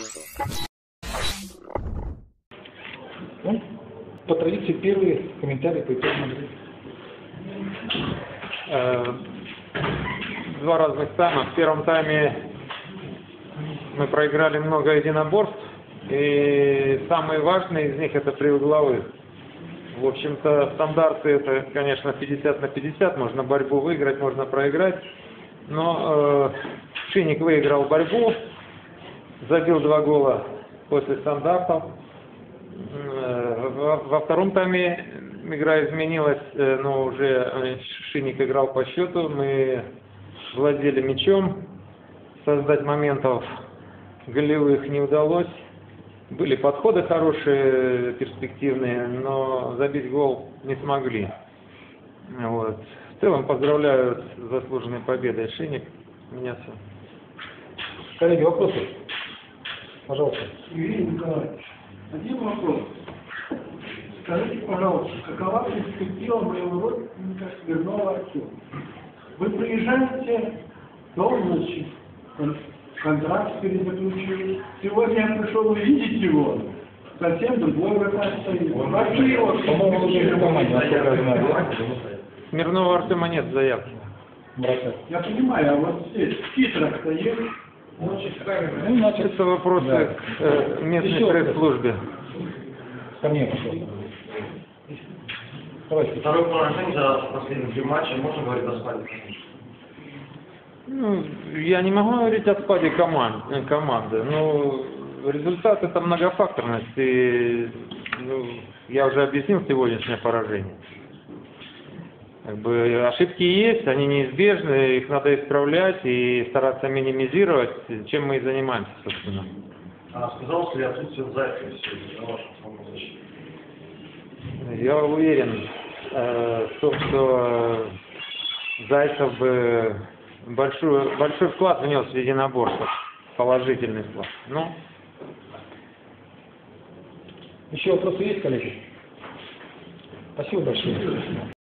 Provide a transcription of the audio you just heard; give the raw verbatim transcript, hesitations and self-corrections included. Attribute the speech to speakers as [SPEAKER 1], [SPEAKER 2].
[SPEAKER 1] Ну, по традиции первый комментарий по итогам игры.
[SPEAKER 2] Два разных тайма. В первом тайме мы проиграли много единоборств, и самый важный из них это приугловых. В общем-то, стандарты это, конечно, пятьдесят на пятьдесят, можно борьбу выиграть, можно проиграть, но э, Шинник выиграл борьбу, забил два гола после стандартов. Э, во, во втором тайме игра изменилась, э, но уже Шинник играл по счету, мы владели мячом, создать моментов голевых не удалось. Были подходы хорошие, перспективные, но забить гол не смогли. Вот. В целом поздравляю с заслуженной победой Шинник. У меня все.
[SPEAKER 1] Коллеги, вопросы? Пожалуйста.
[SPEAKER 3] Юрий Николаевич, один вопрос. Скажите, пожалуйста, какова перспектива моего родственника Смирнова Артема? Вы приезжаете, должность, контракт перезаключил. Сегодня я пришел увидеть его. Совсем другой вариант стоит. Вообще его...
[SPEAKER 1] По-моему, уже в команде, насколько я знаю.
[SPEAKER 2] Смирнова Артема нет заявки.
[SPEAKER 3] Я понимаю, а вот здесь в титрах стоит.
[SPEAKER 1] Ну, значит,
[SPEAKER 2] Это вопросы
[SPEAKER 1] да.
[SPEAKER 2] к э, местной
[SPEAKER 1] Еще
[SPEAKER 2] пресс-службе.
[SPEAKER 1] ко мне, пожалуйста. Давайте.
[SPEAKER 4] Второе поражение за последние три матча. Можно говорить о спаде?
[SPEAKER 2] Ну, я не могу говорить о спаде команд, команды. Ну, результат это многофакторность. И, ну, я уже объяснил сегодняшнее поражение. Как бы ошибки есть, они неизбежны, их надо исправлять и стараться минимизировать, чем мы и занимаемся, собственно.
[SPEAKER 4] А сказалось ли отсутствие Зайцева сегодня на вашем фронте защиты?
[SPEAKER 2] Я уверен э, в том, что Зайцев бы большой, большой вклад внес в единоборство, положительный вклад. Ну,
[SPEAKER 1] Еще вопросы есть, коллеги? Спасибо большое.